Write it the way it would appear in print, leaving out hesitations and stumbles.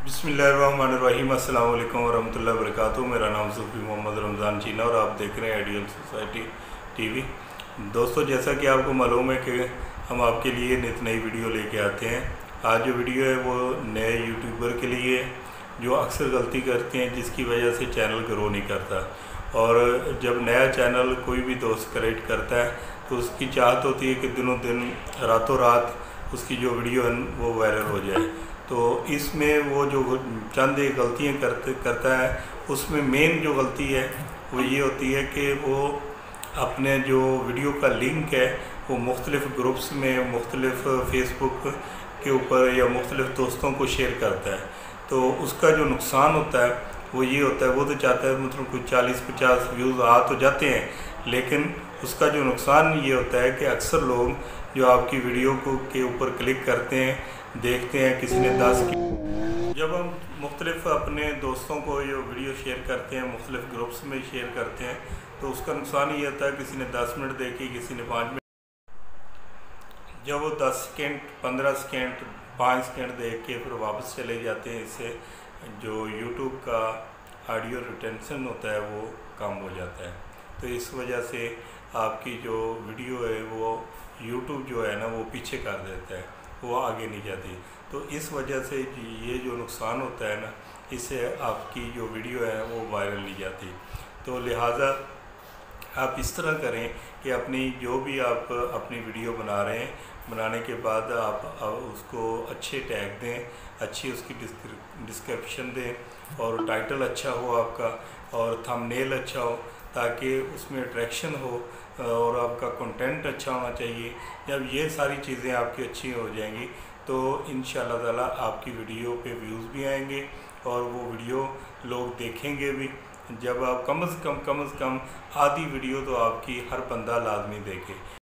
बिस्मिल्लाहिर्रहमानिर्रहीम, अस्सलाम वालेकुम वरहमतुल्लाहि वबरकातुहू। मेरा नाम सूफ़ी मोहम्मद रमज़ान चीना और आप देख रहे हैं आइडियल सोसाइटी टीवी। दोस्तों, जैसा कि आपको मालूम है कि हम आपके लिए नित नई वीडियो लेके आते हैं। आज जो वीडियो है वो नए यूट्यूबर के लिए जो अक्सर गलती करते हैं, जिसकी वजह से चैनल ग्रो नहीं करता। और जब नया चैनल कोई भी दोस्त क्रिएट करता है तो उसकी चाहत होती है कि दिनों दिन रातों रात उसकी जो वीडियो है वो वायरल हो जाए। तो इसमें वो जो चंद एक गलतियाँ करता है, उसमें मेन जो गलती है वो ये होती है कि वो अपने जो वीडियो का लिंक है वो मुख्तलिफ़ ग्रुप्स में, मुख्तलिफ़ फेसबुक के ऊपर या मुख्तलिफ़ दोस्तों को शेयर करता है। तो उसका जो नुकसान होता है वो ये होता है, वो तो चाहता है मतलब कुछ 40-50 व्यूज़ आ तो जाते हैं, लेकिन उसका जो नुकसान ये होता है कि अक्सर लोग जो आपकी वीडियो को के ऊपर क्लिक करते हैं, देखते हैं किसी ने 10 की। जब हम मुख्तलिफ़ अपने दोस्तों को ये वीडियो शेयर करते हैं, मुख्तलिफ़ ग्रुप्स में शेयर करते हैं, तो उसका नुकसान ये होता है किसी ने 10 मिनट देखी, किसी ने 5 मिनट। जब वो 10 सेकेंड, 15 सेकेंड, 5 सेकेंड देख के फिर वापस चले जाते हैं, इससे जो यूट्यूब का ऑडियो रिटेंशन होता है वो कम हो जाता है। तो इस वजह से आपकी जो वीडियो है वो यूट्यूब जो है ना वो पीछे कर देता है, वो आगे नहीं जाती। तो इस वजह से ये जो नुकसान होता है ना, इससे आपकी जो वीडियो है वो वायरल नहीं जाती। तो लिहाजा आप इस तरह करें कि अपनी जो भी आप अपनी वीडियो बना रहे हैं, बनाने के बाद आप उसको अच्छे टैग दें, अच्छी उसकी डिस्क्रिप्शन दें और टाइटल अच्छा हो आपका और थंबनेल अच्छा हो, ताकि उसमें अट्रैक्शन हो और आपका कंटेंट अच्छा होना चाहिए। जब ये सारी चीज़ें आपकी अच्छी हो जाएंगी तो इंशाअल्लाह ताला आपकी वीडियो पे व्यूज़ भी आएंगे और वो वीडियो लोग देखेंगे भी। जब आप कम से कम आधी वीडियो तो आपकी हर बंदा लाजमी देखे।